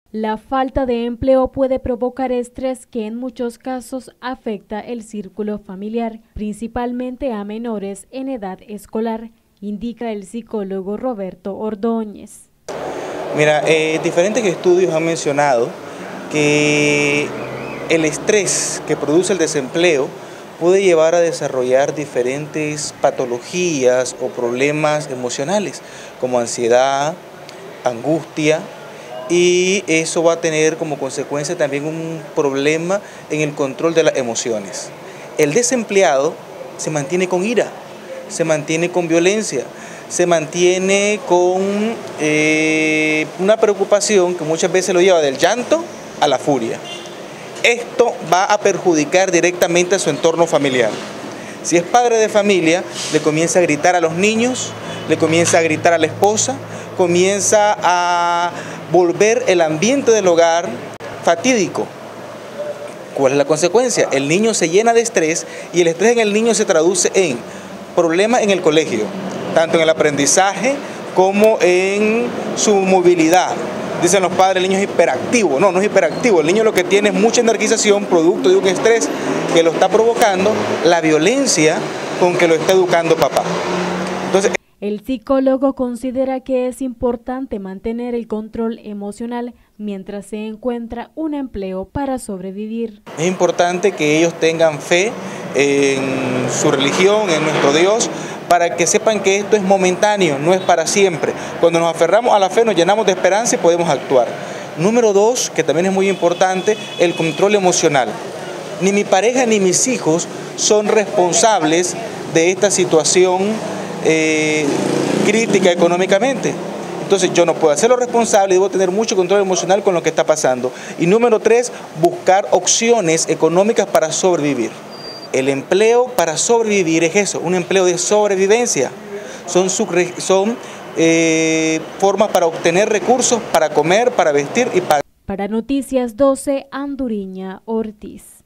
La falta de empleo puede provocar estrés que en muchos casos afecta el círculo familiar, principalmente a menores en edad escolar, indica el psicólogo Roberto Ordóñez. Mira, diferentes estudios han mencionado que el estrés que produce el desempleo puede llevar a desarrollar diferentes patologías o problemas emocionales, como ansiedad, angustia, y eso va a tener como consecuencia también un problema en el control de las emociones. El desempleado se mantiene con ira, se mantiene con violencia, se mantiene con una preocupación que muchas veces lo lleva del llanto a la furia. Esto va a perjudicar directamente a su entorno familiar. Si es padre de familia, le comienza a gritar a los niños, le comienza a gritar a la esposa, comienza a volver el ambiente del hogar fatídico. ¿Cuál es la consecuencia? El niño se llena de estrés y el estrés en el niño se traduce en problemas en el colegio, tanto en el aprendizaje como en su movilidad. Dicen los padres, el niño es hiperactivo. No, no es hiperactivo. El niño lo que tiene es mucha energización producto de un estrés que lo está provocando la violencia con que lo está educando papá. Entonces, el psicólogo considera que es importante mantener el control emocional mientras se encuentra un empleo para sobrevivir. Es importante que ellos tengan fe en su religión, en nuestro Dios, para que sepan que esto es momentáneo, no es para siempre. Cuando nos aferramos a la fe nos llenamos de esperanza y podemos actuar. Número 2, que también es muy importante, el control emocional. Ni mi pareja ni mis hijos son responsables de esta situación crítica económicamente. Entonces yo no puedo hacerlo responsable, debo tener mucho control emocional con lo que está pasando. Y número 3, buscar opciones económicas para sobrevivir. El empleo para sobrevivir es eso, un empleo de sobrevivencia. Son formas para obtener recursos, para comer, para vestir y pagar. Para Noticias 12, Anduriña Ortiz.